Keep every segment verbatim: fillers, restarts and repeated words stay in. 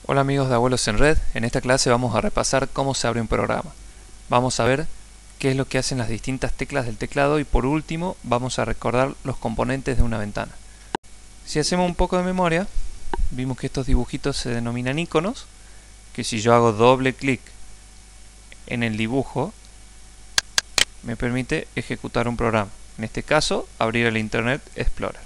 Hola amigos de Abuelos en Red, en esta clase vamos a repasar cómo se abre un programa. Vamos a ver qué es lo que hacen las distintas teclas del teclado y por último vamos a recordar los componentes de una ventana. Si hacemos un poco de memoria, vimos que estos dibujitos se denominan iconos, que si yo hago doble clic en el dibujo me permite ejecutar un programa. En este caso, abrir el Internet Explorer.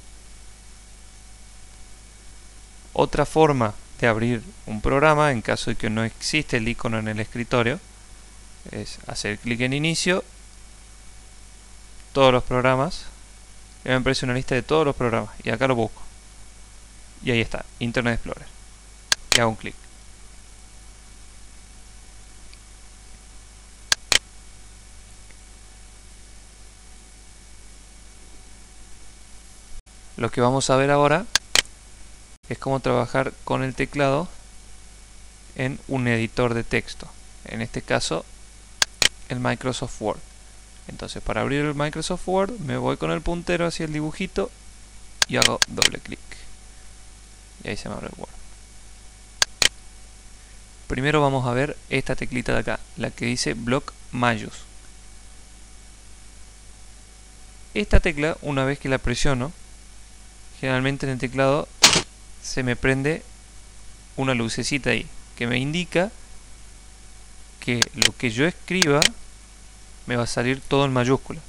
Otra forma de abrir un programa, en caso de que no existe el icono en el escritorio, es hacer clic en inicio, todos los programas, y me aparece una lista de todos los programas, y acá lo busco. Y ahí está, Internet Explorer. Y hago un clic. Lo que vamos a ver ahora es cómo trabajar con el teclado en un editor de texto. En este caso, el Microsoft Word. Entonces, para abrir el Microsoft Word, me voy con el puntero hacia el dibujito y hago doble clic. Y ahí se me abre el Word. Primero vamos a ver esta teclita de acá, la que dice Block Mayús. Esta tecla, una vez que la presiono, generalmente en el teclado se me prende una lucecita ahí, que me indica que lo que yo escriba me va a salir todo en mayúscula.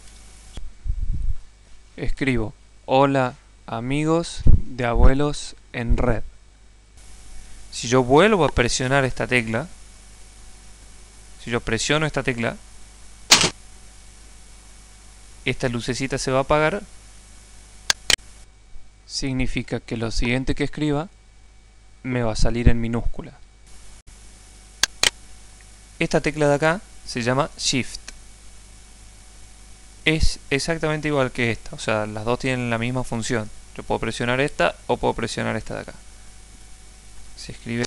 Escribo: hola amigos de Abuelos en Red. Si yo vuelvo a presionar esta tecla, si yo presiono esta tecla, esta lucecita se va a apagar. Significa que lo siguiente que escriba me va a salir en minúscula. Esta tecla de acá se llama Shift. Es exactamente igual que esta, o sea, las dos tienen la misma función. Yo puedo presionar esta o puedo presionar esta de acá. Se escribe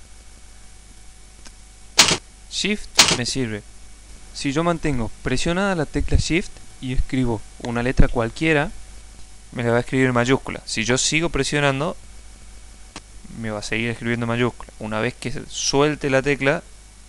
Shift, me sirve. Si yo mantengo presionada la tecla Shift y escribo una letra cualquiera, me la va a escribir en mayúscula. Si yo sigo presionando, me va a seguir escribiendo en mayúscula. Una vez que suelte la tecla,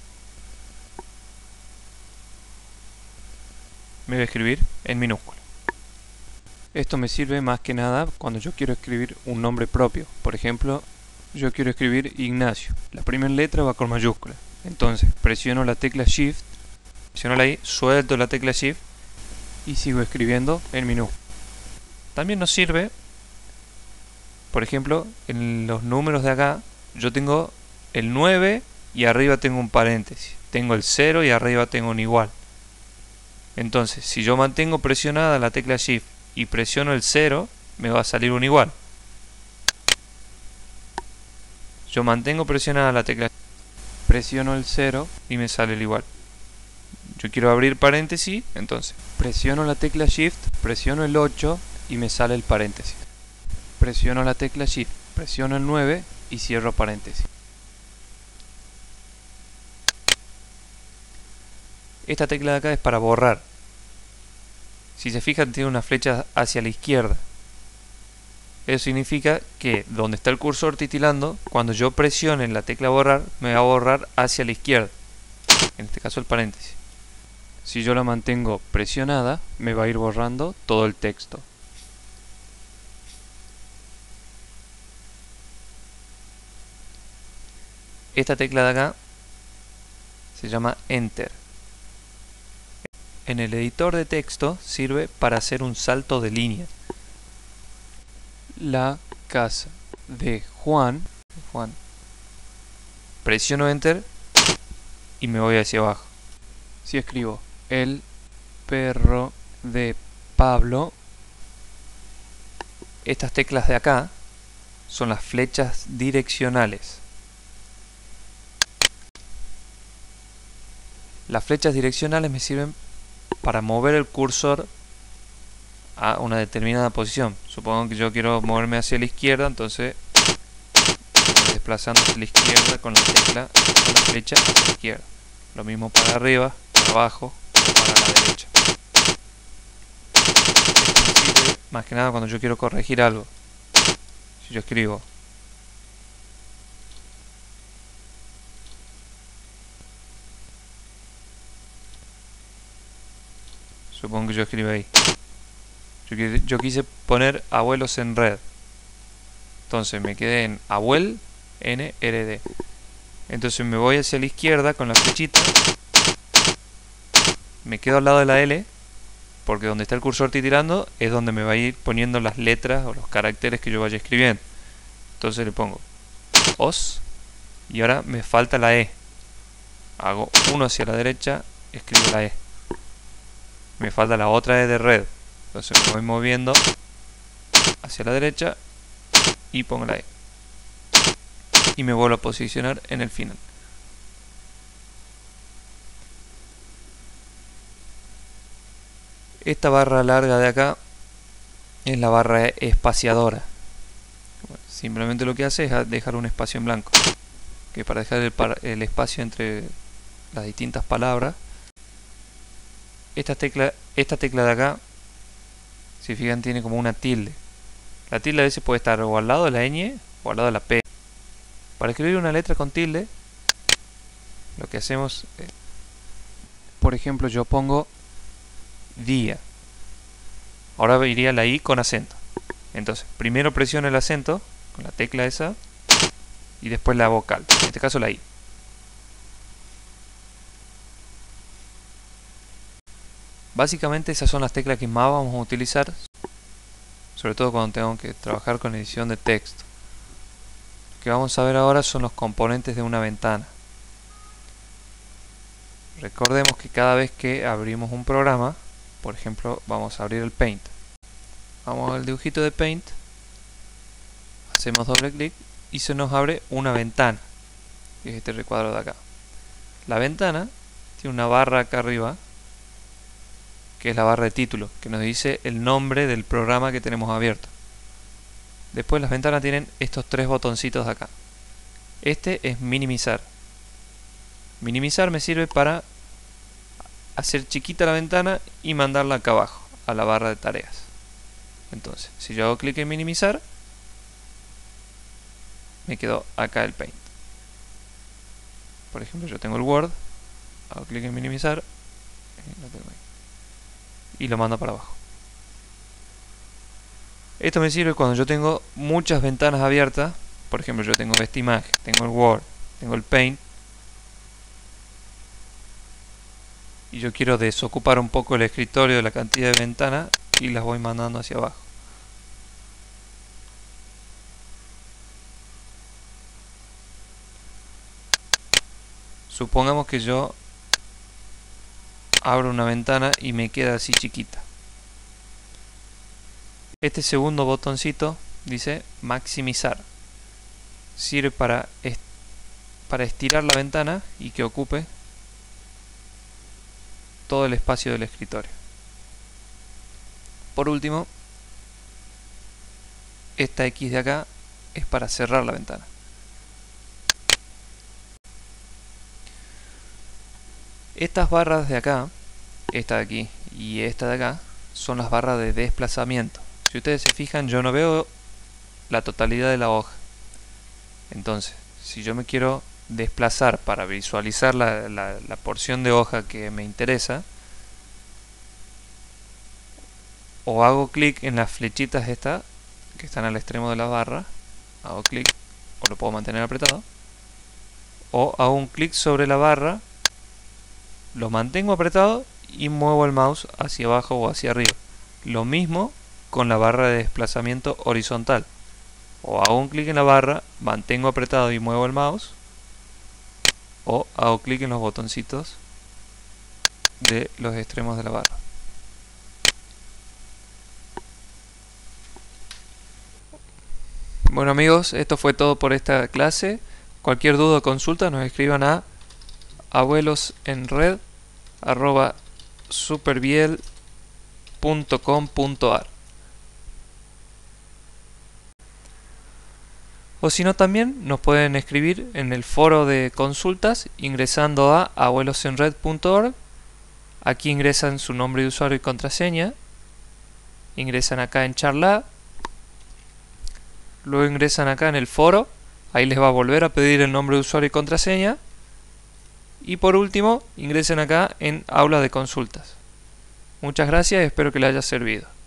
me va a escribir en minúscula. Esto me sirve más que nada cuando yo quiero escribir un nombre propio. Por ejemplo, yo quiero escribir Ignacio. La primera letra va con mayúscula. Entonces, presiono la tecla Shift, presiono ahí, suelto la tecla Shift y sigo escribiendo en minúscula. También nos sirve, por ejemplo, en los números de acá, yo tengo el nueve y arriba tengo un paréntesis. Tengo el cero y arriba tengo un igual. Entonces, si yo mantengo presionada la tecla Shift y presiono el cero, me va a salir un igual. Yo mantengo presionada la tecla, presiono el cero y me sale el igual. Yo quiero abrir paréntesis, entonces presiono la tecla Shift, presiono el ocho y me sale el paréntesis. Presiono la tecla Shift, presiono el nueve y cierro paréntesis. Esta tecla de acá es para borrar. Si se fijan, tiene una flecha hacia la izquierda. Eso significa que donde está el cursor titilando, cuando yo presione la tecla borrar, me va a borrar hacia la izquierda. En este caso el paréntesis. Si yo la mantengo presionada, me va a ir borrando todo el texto. Esta tecla de acá se llama Enter. En el editor de texto sirve para hacer un salto de línea. La casa de Juan, Juan. Presiono Enter y me voy hacia abajo. Si escribo el perro de Pablo, estas teclas de acá son las flechas direccionales. Las flechas direccionales me sirven para mover el cursor a una determinada posición. Supongo que yo quiero moverme hacia la izquierda, entonces voy desplazando hacia la izquierda con la tecla, con la flecha hacia la izquierda. Lo mismo para arriba, para abajo o para la derecha. Esto me sirve más que nada cuando yo quiero corregir algo. Si yo escribo Supongo que yo escribo ahí. Yo, yo quise poner abuelos en red. Entonces me quedé en abuel N R D. Entonces me voy hacia la izquierda con la flechita. Me quedo al lado de la L, porque donde está el cursor titirando es donde me va a ir poniendo las letras o los caracteres que yo vaya escribiendo. Entonces le pongo os y ahora me falta la E. Hago uno hacia la derecha, escribo la E. Me falta la otra E de red. Entonces me voy moviendo hacia la derecha y pongo la E. Y me vuelvo a posicionar en el final. Esta barra larga de acá es la barra espaciadora. Simplemente lo que hace es dejar un espacio en blanco, que para dejar el, el espacio entre las distintas palabras. Esta tecla, esta tecla de acá, si fijan, tiene como una tilde. La tilde a veces puede estar o al lado de la ñ o al lado de la P. Para escribir una letra con tilde, lo que hacemos es, por ejemplo, yo pongo día. Ahora iría la I con acento. Entonces, primero presiono el acento con la tecla esa y después la vocal, en este caso la I. Básicamente esas son las teclas que más vamos a utilizar, sobre todo cuando tengo que trabajar con edición de texto. Lo que vamos a ver ahora son los componentes de una ventana. Recordemos que cada vez que abrimos un programa, por ejemplo, vamos a abrir el Paint. Vamos al dibujito de Paint, hacemos doble clic y se nos abre una ventana, que es este recuadro de acá. La ventana tiene una barra acá arriba, que es la barra de título, que nos dice el nombre del programa que tenemos abierto. Después las ventanas tienen estos tres botoncitos de acá. Este es minimizar. Minimizar me sirve para hacer chiquita la ventana y mandarla acá abajo, a la barra de tareas. Entonces, si yo hago clic en minimizar, me quedó acá el Paint. Por ejemplo, yo tengo el Word, hago clic en minimizar, lo tengo ahí, y lo mando para abajo. Esto me sirve cuando yo tengo muchas ventanas abiertas. Por ejemplo, yo tengo esta imagen, tengo el Word, tengo el Paint, y yo quiero desocupar un poco el escritorio de la cantidad de ventanas y las voy mandando hacia abajo. Supongamos que yo abro una ventana y me queda así chiquita. Este segundo botoncito dice maximizar. Sirve para, est para estirar la ventana y que ocupe todo el espacio del escritorio. Por último, esta X de acá es para cerrar la ventana. Estas barras de acá, esta de aquí y esta de acá, son las barras de desplazamiento. Si ustedes se fijan, yo no veo la totalidad de la hoja. Entonces, si yo me quiero desplazar para visualizar la, la, la porción de hoja que me interesa, o hago clic en las flechitas estas que están al extremo de la barra, hago clic, o lo puedo mantener apretado, o hago un clic sobre la barra, lo mantengo apretado y muevo el mouse hacia abajo o hacia arriba. Lo mismo con la barra de desplazamiento horizontal. O hago un clic en la barra, mantengo apretado y muevo el mouse, o hago clic en los botoncitos de los extremos de la barra. Bueno amigos, esto fue todo por esta clase. Cualquier duda o consulta nos escriban a abuelosenred arroba superbiel punto com punto ar. O si no, también nos pueden escribir en el foro de consultas ingresando a abuelosenred punto org. Aquí ingresan su nombre de usuario y contraseña, ingresan acá en charla, luego ingresan acá en el foro, ahí les va a volver a pedir el nombre de usuario y contraseña, y por último ingresan acá en aula de consultas. Muchas gracias y espero que le haya servido.